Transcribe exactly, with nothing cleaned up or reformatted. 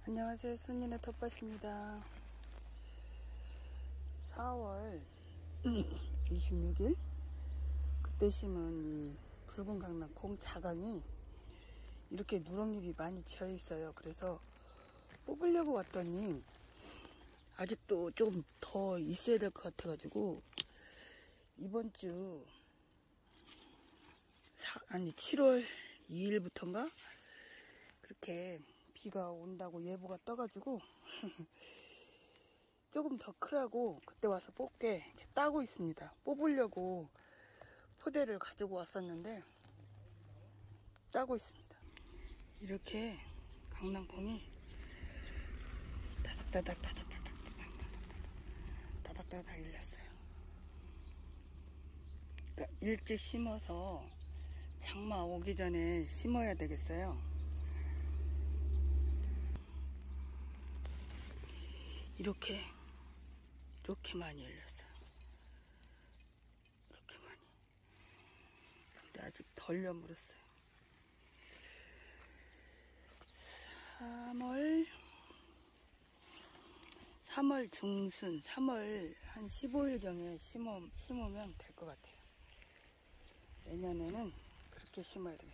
안녕하세요. 순이네 텃밭입니다. 사월 이십육일 그때 심은 이 붉은 강낭 공자강이 이렇게 누렁잎이 많이 지어 있어요. 그래서 뽑으려고 왔더니 아직도 조금 더 있어야 될 것 같아 가지고 이번 주 사, 아니 칠월 이일부터인가 그렇게 비가 온다고 예보가 떠가지고 조금 더 크라고 그때 와서 뽑게 이렇게 따고 있습니다. 뽑으려고 포대를 가지고 왔었는데 따고 있습니다. 이렇게 강낭콩이 다닥다닥 다닥다닥 다닥다닥 일렸어요. 그러니까 일찍 심어서 장마 오기 전에 심어야 되겠어요. 이렇게 이렇게 많이 열렸어요. 이렇게 많이. 근데 아직 덜 여물었어요. 삼월 삼월 중순, 삼월 한 십오일경에 심어, 심으면 될 것 같아요. 내년에는 그렇게 심어야 되겠어요.